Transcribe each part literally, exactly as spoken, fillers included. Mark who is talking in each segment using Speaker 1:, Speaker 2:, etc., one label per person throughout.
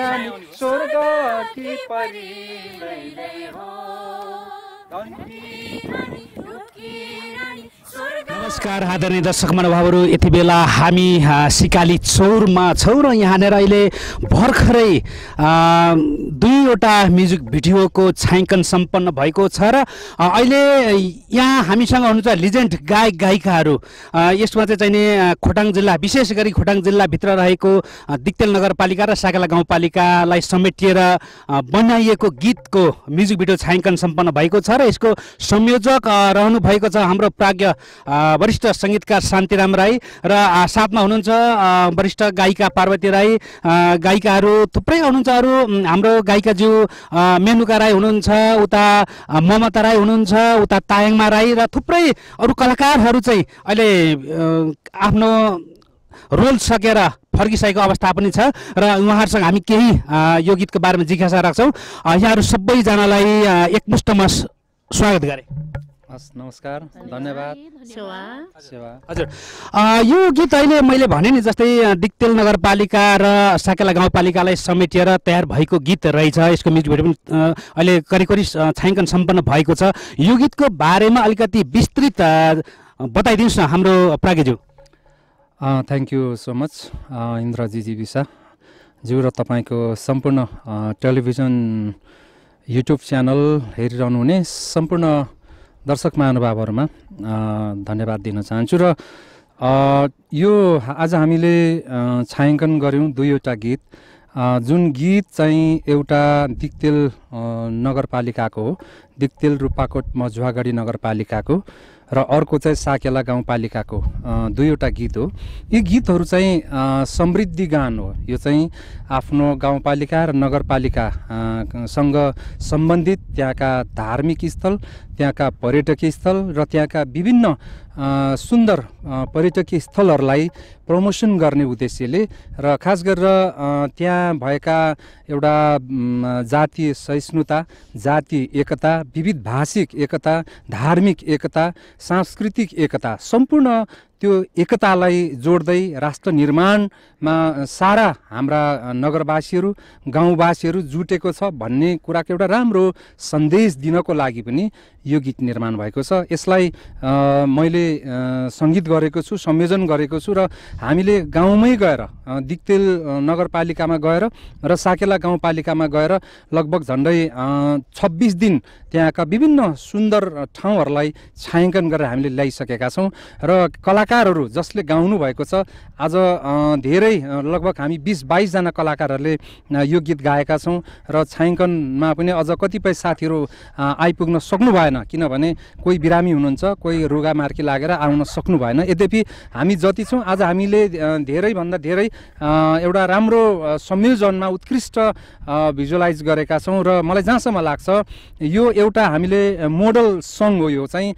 Speaker 1: रानी स्वर्ग कि परी लै हो
Speaker 2: नमस्कार आदरणीय दर्शक महानुभावहरू, यति बेला हामी सिकाली चौरमा छौँ र यहाँनिर अहिले भर्खरै दुईवटा म्युजिक भिडियोको छायाङ्कन सम्पन्न भएको छ र अहिले यहाँ हामीसँग हुनुहुन्छ लिजेन्ड गायक गायिकाहरू। यसमा चाहिँ चाहिने खोटाङ जिल्ला, विशेष गरी खोटाङ जिल्लाभित्र रहेको दिक्तेल नगरपालिका र साकेला गाउँपालिकालाई समेटिएर बनाइएको गीतको म्युजिक भिडियो छायाङ्कन सम्पन्न भएको छ र यसको संयोजक रहनु भएको छ हाम्रो प्राज्ञ वरिष्ठ सङ्गीतकार शान्तिराम राई र साथमा हुनुहुन्छ वरिष्ठ गायिका पार्वती राई, गायिकाहरू थुप्रै हुनुहुन्छ। अरू हाम्रो गायिकाज्यू मेनुका राई हुनुहुन्छ, उता ममता राई हुनुहुन्छ, उता तायाङमा राई र थुप्रै अरू कलाकारहरू चाहिँ अहिले आफ्नो रोल सकेर फर्किसकेको अवस्था पनि छ र उहाँहरूसँग हामी केही यो गीतको बारेमा जिज्ञासा राख्छौँ। यहाँहरू सबैजनालाई एकमुष्टमा स्वागत गरे।
Speaker 1: हस्, नमस्कार, धन्यवाद।
Speaker 2: हजुर, यो गीत अहिले मैले भने नि जस्तै दिक्तेल नगरपालिका र साकेला गाउँपालिकालाई समेटिएर तयार भएको गीत रहेछ। यसको म्युजिक भिडियो पनि अहिले करिब करिब छायाङ्कन सम्पन्न भएको छ। यो गीतको बारेमा अलिकति विस्तृत बताइदिनुहोस् न हाम्रो प्राज्ञज्यू।
Speaker 1: थ्याङ्क यू सो मच इन्द्रजी विसा ज्यू र तपाईँको सम्पूर्ण टेलिभिजन युट्युब च्यानल हेरिरहनु हुने सम्पूर्ण दर्शक महानुभावहरूमा धन्यवाद दिन चाहन्छु। र यो आज हामीले छायाङ्कन गऱ्यौँ दुईवटा गीत, जुन गीत चाहिँ एउटा दिक्तेल नगरपालिकाको हो, दिक्तेल रूपाकोट मझुवागढी नगरपालिकाको, र अर्को चाहिँ साकेला गाउँपालिकाको दुईवटा गीत हो। यी गीतहरू चाहिँ समृद्धि गान हो। यो चाहिँ आफ्नो गाउँपालिका र नगरपालिकासँग सम्बन्धित त्यहाँका धार्मिक स्थल, त्यहाँका पर्यटकीय स्थल र त्यहाँका विभिन्न सुन्दर पर्यटकीय स्थलहरूलाई प्रमोसन गर्ने उद्देश्यले र खास गरेर त्यहाँ भएका एउटा जातीय सहिष्णुता, जातीय एकता, विविध भाषिक एकता, धार्मिक एकता, सांस्कृतिक एकता, सम्पूर्ण त्यो एकतालाई जोड्दै राष्ट्र निर्माणमा सारा हाम्रा नगरवासीहरू, गाउँवासीहरू जुटेको छ भन्ने कुराको एउटा राम्रो सन्देश दिनको लागि पनि यो गीत निर्माण भएको छ। यसलाई मैले सङ्गीत गरेको छु, संयोजन गरेको छु र हामीले गाउँमै गएर दिक्तेल नगरपालिकामा गएर र साकेला गाउँपालिकामा गएर लगभग झन्डै छब्बिस दिन त्यहाँका विभिन्न सुन्दर ठाउँहरूलाई छायाङ्कन गरेर हामीले ल्याइसकेका छौँ र कलाकारहरू जसले गाउनु भएको छ आज धेरै लगभग हामी बिस बाइसजना कलाकारहरूले यो गीत गाएका छौँ र छायाङ्कनमा पनि अझ कतिपय साथीहरू आइपुग्न सक्नु भएन, किनभने कोही बिरामी हुनुहुन्छ, कोही रुगामार्की लागेर आउन सक्नु भएन। यद्यपि हामी जति छौँ आज हामीले धेरैभन्दा धेरै एउटा राम्रो संयोजनमा उत्कृष्ट भिजुअलाइज गरेका छौँ र मलाई जहाँसम्म लाग्छ यो एउटा हामीले मोडल सङ हो, यो चाहिँ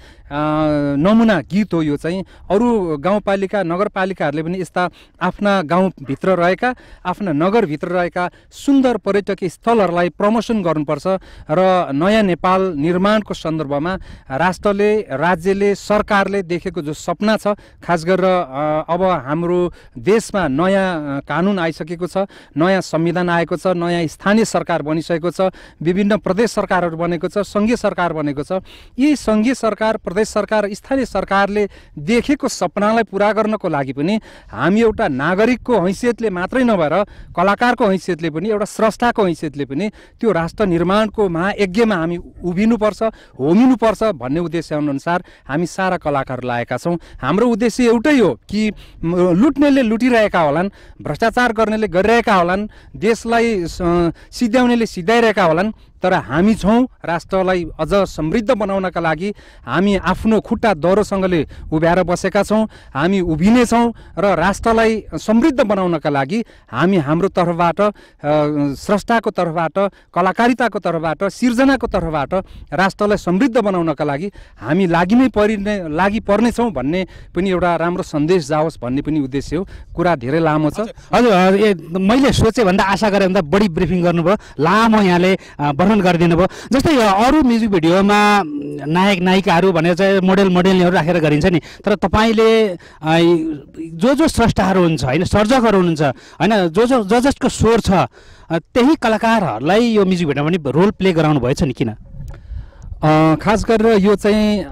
Speaker 1: नमुना गीत हो। यो चाहिँ अरू गाउँपालिका नगरपालिकाहरूले पनि यस्ता आफ्ना गाउँभित्र रहेका, आफ्ना नगरभित्र रहेका सुन्दर पर्यटकीय स्थलहरूलाई प्रमोसन गर्नुपर्छ र नयाँ नेपाल निर्माणको सन्दर्भमा राष्ट्रले, राज्यले, सरकारले देखेको जो सपना छ, खास गरेर अब हाम्रो देशमा नयाँ कानुन आइसकेको छ, नयाँ संविधान आएको छ, नयाँ स्थानीय सरकार बनिसकेको छ, विभिन्न प्रदेश सरकारहरू बनेको छ, सङ्घीय सरकार बनेको छ। यी सङ्घीय सरकार, प्रदेश सरकार, स्थानीय सरकारले देखेको सपनालाई पुरा गर्नको लागि पनि हामी एउटा नागरिकको हैसियतले मात्रै नभएर कलाकारको हैसियतले पनि, एउटा स्रष्टाको हैसियतले पनि त्यो राष्ट्र निर्माणको महायज्ञमा हामी उभिनुपर्छ, होमिनुपर्छ भन्ने उद्देश्य अनुसार हामी सारा कलाकार लागेका छौँ। हाम्रो उद्देश्य एउटै हो कि लुट्नेले लुटिरहेका होलान्, भ्रष्टाचार गर्नेले गरिरहेका होलान्, देशलाई सिध्याउनेले सिध्याइरहेका होलान्, तर हामी छौँ राष्ट्रलाई अझ समृद्ध बनाउनका लागि। हामी आफ्नो खुट्टा दह्रोसँगले उभ्याएर बसेका छौँ, हामी उभिनेछौँ र राष्ट्रलाई समृद्ध बनाउनका लागि हामी हाम्रो तर्फबाट, स्रष्टाको तर्फबाट, कलाकारिताको तर्फबाट, सिर्जनाको तर्फबाट राष्ट्रलाई समृद्ध बनाउनका लागि हामी लागि नै परिने लागि पर्नेछौँ भन्ने पनि एउटा राम्रो सन्देश जाओस् भन्ने पनि उद्देश्य हो। कुरा धेरै लामो छ।
Speaker 2: हजुर, मैले सोचे भन्दा, आशा गरेँ भन्दा बढी ब्रिफिङ गर्नुभयो, लामो यहाँले वर्णन वर्णन गरिदिनु भयो। जस्तै अरू म्युजिक भिडियोमा नायक नायिकाहरू भनेर चाहिँ मोडेल मोडेलहरू राखेर गरिन्छ नि, तर तपाईँले जो जो स्रष्टाहरू हुन्छ होइन, सर्जकहरू हुनुहुन्छ होइन, जो जो ज जसको स्वर छ त्यही कलाकारहरूलाई यो म्युजिक भिडियोमा पनि रोल प्ले गराउनु भएछ नि, किन?
Speaker 1: खास गरेर यो चाहिँ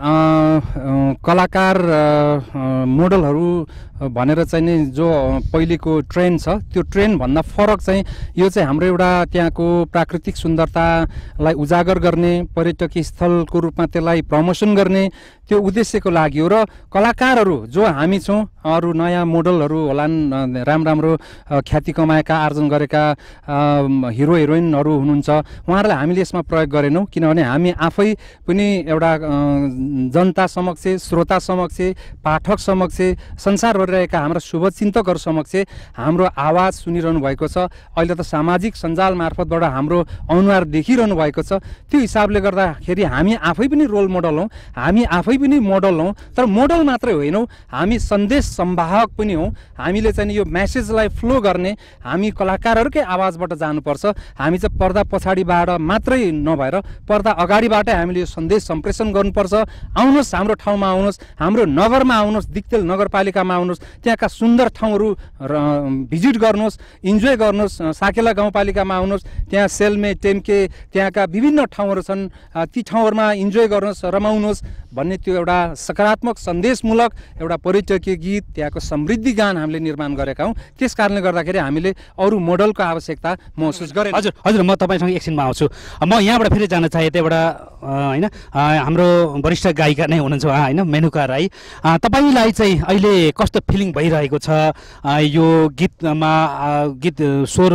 Speaker 1: कलाकार मोडलहरू भनेर चाहिँ नि जो पहिलेको ट्रेन्ड छ त्यो ट्रेन्डभन्दा फरक चाहिँ यो चाहिँ हाम्रो एउटा त्यहाँको प्राकृतिक सुन्दरतालाई उजागर गर्ने, पर्यटकीय स्थलको रूपमा त्यसलाई प्रमोसन गर्ने त्यो उद्देश्यको लागि हो। र कलाकारहरू जो हामी छौँ, अरू नयाँ मोडलहरू होलान्, राम्रो राम्रो ख्याति कमाएका आर्जन गरेका हिरो हिरोइनहरू हुनुहुन्छ, उहाँहरूलाई हामीले यसमा प्रयोग गरेनौँ, किनभने हामी आफै पनि एउटा जनता समक्ष, श्रोता समक्ष, पाठक समक्ष, संसारभरि रहेका हाम्रा शुभचिन्तकहरू समक्ष हाम्रो आवाज सुनिरहनु भएको छ। अहिले त सामाजिक सञ्जाल मार्फतबाट हाम्रो अनुहार देखिरहनु भएको छ। त्यो हिसाबले गर्दाखेरि हामी आफै पनि रोल मोडल हौँ, हामी आफै पनि मोडल हौँ। तर मोडल मात्रै होइनौँ, हामी सन्देश सम्वाहक पनि हौँ। हामीले चाहिँ यो मेसेजलाई फ्लो गर्ने हामी कलाकारहरूकै आवाजबाट जानुपर्छ। हामी चाहिँ पर्दा पछाडिबाट मात्रै नभएर पर्दा अगाडिबाटै हामीले यो सन्देश सम्प्रेषण गर्नुपर्छ। आउनुहोस्, हाम्रो ठाउँमा आउनुहोस्, हाम्रो नगरमा आउनुहोस्, दिक्तेल नगरपालिकामा आउनुहोस्, त्यहाँका सुन्दर ठाउँहरू भिजिट गर्नुहोस्, इन्जोय गर्नुहोस्। साकेला गाउँपालिकामा आउनुहोस्, त्यहाँ सेल्मे, टेम्के, त्यहाँका विभिन्न ठाउँहरू छन्, ती ठाउँहरूमा इन्जोय गर्नुहोस्, रमाउनुहोस् भन्ने त्यो एउटा सकारात्मक सन्देशमूलक एउटा पर्यटकीय गीत, त्यहाँको समृद्धि गान हामीले निर्माण गरेका हौँ। त्यस कारणले गर्दाखेरि हामीले अरू मोडलको आवश्यकता महसुस गरेँ।
Speaker 2: हजुर हजुर म तपाईँसँग एकछिनमा आउँछु। म यहाँबाट फेरि जान चाहे त्यहाँबाट होइन, हाम्रो वरिष्ठ गायिका नै हुनुहुन्छ उहाँ होइन, मेनुका राई, तपाईँलाई चाहिँ अहिले कस्तो फिलिङ भइरहेको छ यो गीतमा, गीत स्वर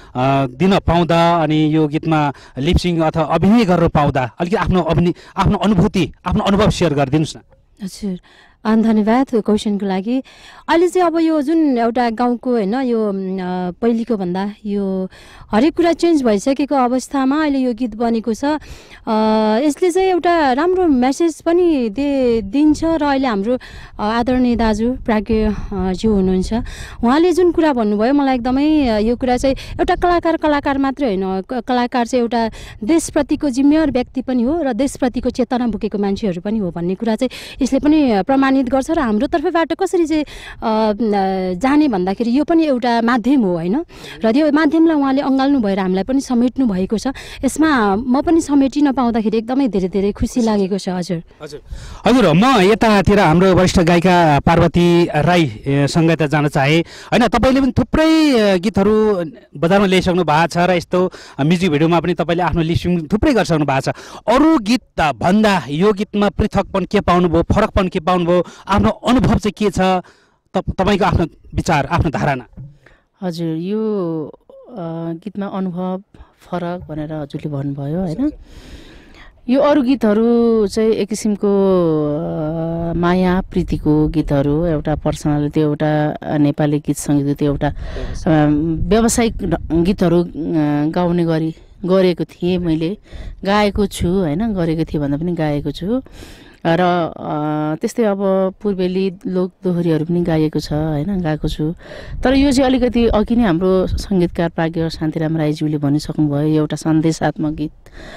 Speaker 2: दिन पाउँदा अनि यो गीतमा लिपसिङ अथवा अभिनय गर्न पाउँदा? अलिकति आफ्नो अभिनय, आफ्नो अनुभूति, आफ्नो अनुभव सेयर गरिदिनुहोस् न।
Speaker 3: हजुर, धन्यवाद क्वेसनको लागि। अहिले चाहिँ अब यो जुन एउटा गाउँको होइन, यो पहिलेको भन्दा यो हरेक कुरा चेन्ज भइसकेको अवस्थामा अहिले यो गीत बनेको छ। यसले चाहिँ एउटा राम्रो मेसेज पनि दे दिन्छ। र अहिले हाम्रो आदरणीय दाजु प्राज्ञज्यू हुनुहुन्छ, उहाँले जुन कुरा भन्नुभयो मलाई एकदमै यो कुरा चाहिँ एउटा कलाकार कलाकार मात्रै होइन, कलाकार चाहिँ एउटा देशप्रतिको जिम्मेवार व्यक्ति पनि हो र देशप्रतिको चेतना बोकेको मान्छेहरू पनि हो भन्ने कुरा चाहिँ यसले पनि प्रमाणित गर्छ। र हाम्रो तर्फबाट कसरी चाहिँ जाने भन्दाखेरि यो पनि एउटा माध्यम हो होइन, र यो माध्यमलाई उहाँले अँगाल्नु भएर हामीलाई पनि समेट्नु भएको छ। यसमा म पनि समेटिन पाउँदाखेरि एकदमै धेरै धेरै खुसी लागेको छ। हजुर
Speaker 2: हजुर हजुर म यतातिर हाम्रो वरिष्ठ गायिका पार्वती राईसँग यता जान चाहे होइन। तपाईँले पनि थुप्रै गीतहरू बजारमा ल्याइसक्नु भएको छ र यस्तो म्युजिक भिडियोमा पनि तपाईँले आफ्नो लिपसिङ थुप्रै गरिसक्नु भएको छ। अरू गीत भन्दा यो गीतमा पृथकपन के पाउनुभयो, फरकपन के पाउनुभयो, आफ्नो अनुभव चाहिँ के छ, तपाईँको आफ्नो विचार, आफ्नो धारणा?
Speaker 4: हजुर, यो गीतमा अनुभव फरक भनेर हजुरले भन्नुभयो होइन। यो अरू गीतहरू चाहिँ एक किसिमको माया प्रीतिको गीतहरू, एउटा पर्सनालिटी, एउटा नेपाली गीत सङ्गीत, त्यो एउटा व्यावसायिक गीतहरू गाउने गरी गरेको थिएँ, मैले गाएको छु होइन, गरेको थिएँ भन्दा पनि गाएको छु। र त्यस्तै अब पूर्वेली लोक दोहोरीहरू पनि गाएको छ होइन, गाएको छु। तर यो चाहिँ अलिकति अघि नै हाम्रो सङ्गीतकार प्राज्ञ शान्तिराम राईज्यूले भनिसक्नुभयो, यो एउटा सन्देशात्मक गीत,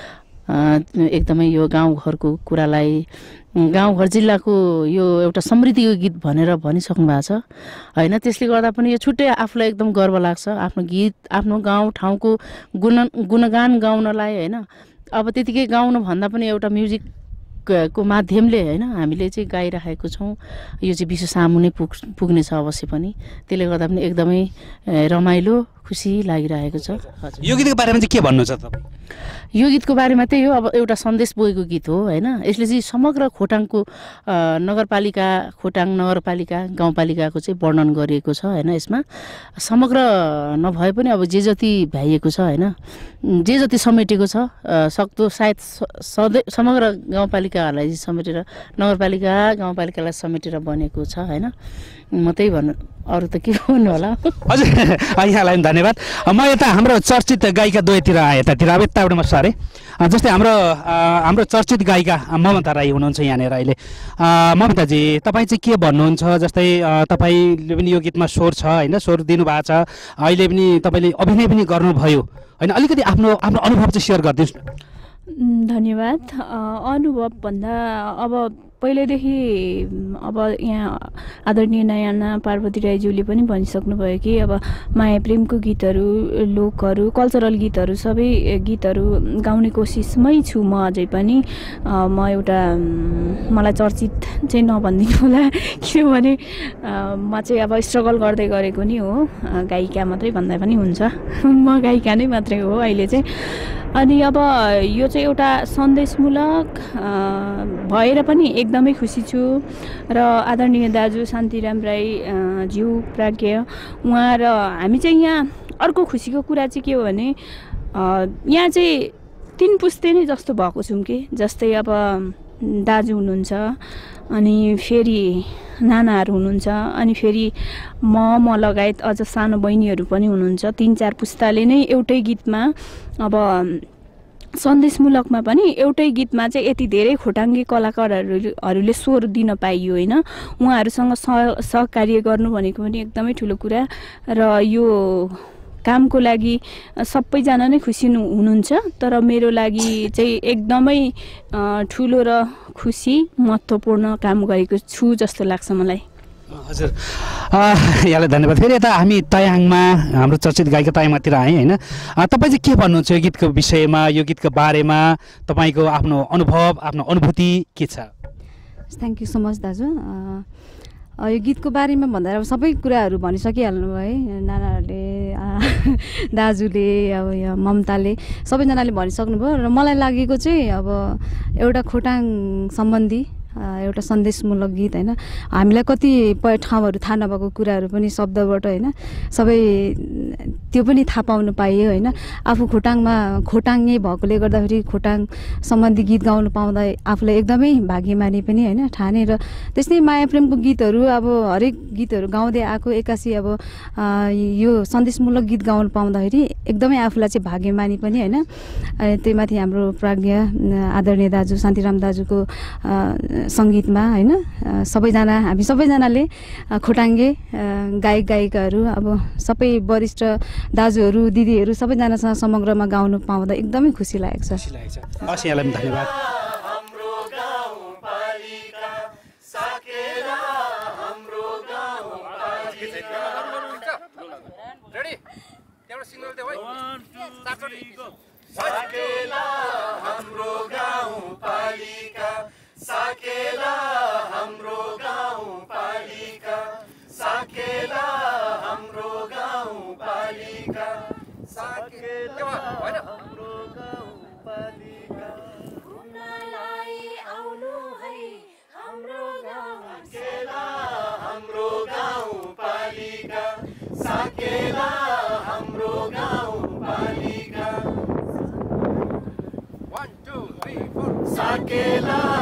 Speaker 4: एकदमै यो गाउँघरको कुरालाई, गाउँघर जिल्लाको यो एउटा समृद्धिको गीत भनेर भनिसक्नु भएको छ होइन। त्यसले गर्दा पनि यो छुट्टै आफूलाई एकदम गर्व लाग्छ आफ्नो गीत, आफ्नो गाउँ ठाउँको गुण गुणगान गाउनलाई होइन। अब त्यतिकै गाउनु भन्दा पनि एउटा म्युजिक को माध्यमले होइन हामीले चाहिँ गाइरहेको छौँ। यो चाहिँ विश्व सामु नै पुग पुग्नेछ अवश्य पनि। त्यसले गर्दा पनि एकदमै रमाइलो खुसी लागिरहेको छ।
Speaker 2: यो गीतको बारेमा चाहिँ के भन्नुहुन्छ तपाईँ?
Speaker 4: यो गीतको बारेमा त्यही हो, अब एउटा सन्देश बोकेको गीत हो होइन। यसले चाहिँ समग्र खोटाङको नगरपालिका, खोटाङ नगरपालिका गाउँपालिकाको चाहिँ वर्णन गरिएको छ होइन। यसमा समग्र नभए पनि अब जे जति भ्याइएको छ होइन, जे जति समेटेको छ सक्दो सायद सधैँ समग्र गाउँपालिका गाउँपालिकाहरूलाई समेटेर नगरपालिका गाउँपालिकालाई समेटेर बनेको छ होइन। म त्यही भन्नु, अरू त के भन्नु होला।
Speaker 2: हजुर यहाँलाई पनि धन्यवाद। म यता हाम्रो चर्चित गायिका द्वयतिर आएँ, यतातिर अब यताबाट म सरेँ। जस्तै हाम्रो हाम्रो चर्चित गायिका ममता राई हुनुहुन्छ यहाँनिर अहिले। ममताजी, तपाईँ चाहिँ के भन्नुहुन्छ? जस्तै तपाईँले पनि यो गीतमा स्वर छ होइन, स्वर दिनुभएको छ, अहिले पनि तपाईँले अभिनय पनि गर्नुभयो होइन, अलिकति आफ्नो आफ्नो अनुभव चाहिँ सेयर गरिदिनुहोस् न।
Speaker 5: धन्यवाद। अनुभव भन्दा अब पहिल्यैदेखि अब यहाँ आदरणीय नयाना पार्वती राईज्यूले पनि भनिसक्नुभयो कि अब माया प्रेमको गीतहरू, लोकहरू, कल्चरल गीतहरू, सबै गीतहरू गाउने कोसिसमै छु म अझै पनि। म एउटा मलाई चर्चित चाहिँ नभनिदिनु होला, किनभने म चाहिँ अब स्ट्रगल गर्दै गरेको नि हो, गायिका मात्रै भन्दा पनि हुन्छ, म गायिका नै मात्रै हो अहिले चाहिँ। अनि अब यो चाहिँ एउटा सन्देशमूलक भएर पनि एकदमै खुसी छु। र आदरणीय दाजु शान्तिराम राई ज्यू प्राज्ञ उहाँ र हामी चाहिँ यहाँ अर्को खुसीको कुरा चाहिँ के हो भने यहाँ चाहिँ तिन पुस्ते नै जस्तो भएको छौँ कि। जस्तै अब दाजु हुनुहुन्छ, अनि फेरि नानाहरू हुनुहुन्छ, अनि फेरि म म लगायत अझ सानो बहिनीहरू पनि हुनुहुन्छ। तिन चार पुस्ताले नै एउटै गीतमा अब सन्देशमूलकमा पनि एउटै गीतमा चाहिँ यति धेरै खोटाङ्गे कलाकारहरूले स्वर दिन पाइयो होइन। उहाँहरूसँग सह सहकार्य गर्नु भनेको पनि एकदमै ठुलो कुरा। र यो कामको लागि सबैजना नै खुसी हुनुहुन्छ, तर मेरो लागि चाहिँ एकदमै ठुलो र खुसी महत्त्वपूर्ण काम गरेको छु जस्तो लाग्छ मलाई।
Speaker 2: हजुर यहाँलाई धन्यवाद। फेरि यता हामी तयाङमा हाम्रो चर्चित गायिका तयाङमातिर आएँ होइन। तपाईँ चाहिँ के भन्नुहुन्छ यो गीतको विषयमा, यो गीतको बारेमा तपाईँको आफ्नो अनुभव, आफ्नो अनुभूति के छ?
Speaker 3: थ्याङ्क यू सो मच दाजु। यो गीतको बारेमा भन्दा अब सबै कुराहरू भनिसकिहाल्नु भयो है, नानाहरूले दाजुले अब यो ममताले सबैजनाले भनिसक्नुभयो। र मलाई लागेको चाहिँ अब एउटा खोटाङ सम्बन्धी एउटा सन्देशमूलक गीत होइन। हामीलाई कतिपय ठाउँहरू थाहा नभएको कुराहरू पनि शब्दबाट होइन सबै त्यो पनि थाहा पाउनु पाइयो होइन। आफू खोटाङमा खोटाङ्गे भएकोले गर्दाखेरि खोटाङ सम्बन्धी गीत गाउनु पाउँदा आफूलाई एकदमै भाग्यमानी पनि होइन ठाने। र त्यस्तै माया प्रेमको गीतहरू अब हरेक गीतहरू गाउँदै आएको एक्कासी अब यो सन्देशमूलक गीत गाउनु पाउँदाखेरि एकदमै आफूलाई चाहिँ भाग्यमानी पनि होइन। त्यही माथि हाम्रो प्राज्ञ आदरणीय दाजु शान्तिराम दाजुको सङ्गीतमा होइन सबैजना हामी सबैजनाले खोटाङ्गे गायक गायिकाहरू अब सबै वरिष्ठ दाजुहरू दिदीहरू सबैजनासँग समग्रमा गाउनु पाउँदा एकदमै खुसी लागेको छ।
Speaker 2: हस् यहाँलाई पनि धन्यवाद।
Speaker 6: साकेला हाम्रो गाउँपालिका, साकेला हाम्रो गाउँपालिका, साकेला हाम्रो गाउँपालिका, घुम्नलाई आउनु है हाम्रो गाउँ, साकेला हाम्रो गाउँपालिका, साकेला हाम्रो गाउँपालिका, one two three four, साकेला